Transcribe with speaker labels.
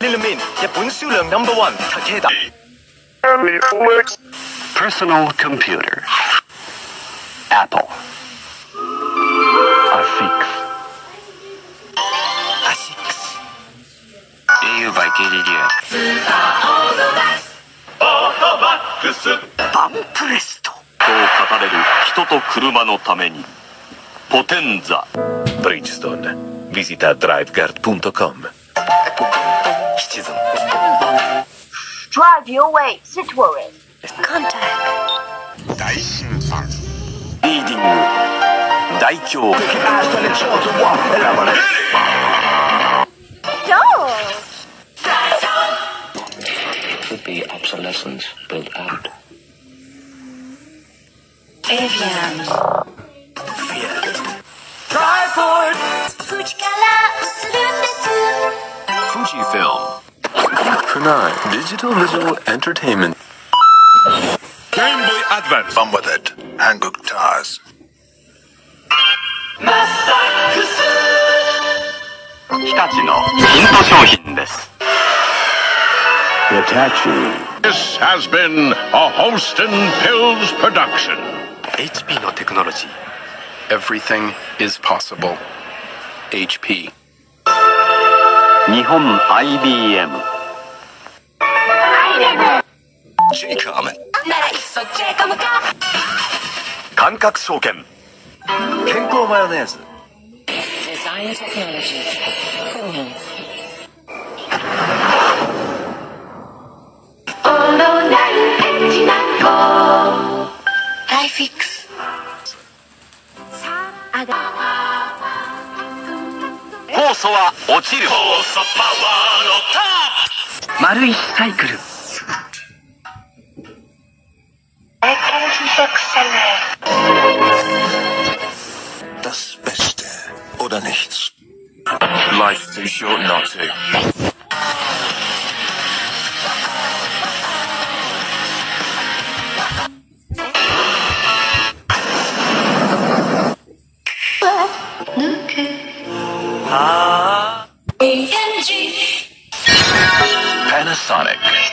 Speaker 1: 裏面日本銷量No.1 Takeda。
Speaker 2: Personal computer. Apple.
Speaker 1: ASICS。
Speaker 2: au by KDDI。
Speaker 1: バンプレスト。
Speaker 3: と語れる人と車のためにポテンザ。
Speaker 4: Bridgestone. Visita driveguard.com.
Speaker 1: シチズン。
Speaker 5: Drive your way, Citroën.
Speaker 6: Contact.
Speaker 2: 大審判。
Speaker 3: リーディング大凶。
Speaker 6: Dolls.
Speaker 2: Could be obsolescence built out.
Speaker 6: Avian.
Speaker 4: Fujifilm. Funai Digital Visual Entertainment.
Speaker 7: Game Boy Advance.
Speaker 8: Fun with it. Hanguk Tars.
Speaker 3: 日立のヒント商品です。
Speaker 7: This has been a Holston Pills production.
Speaker 3: HP のテクノロジー。
Speaker 4: Everything is possible. HP.
Speaker 3: 日本 IBM。
Speaker 4: J-Com.
Speaker 3: 感覚証券。
Speaker 1: 健康マヨネーズ。
Speaker 6: Design technology. Cool.
Speaker 5: Lifex.
Speaker 3: 酵素は落ちる。
Speaker 1: 丸いサイクル。
Speaker 8: Das Beste oder nichts.
Speaker 4: Life's too short not to.
Speaker 6: ANG.
Speaker 4: Panasonic.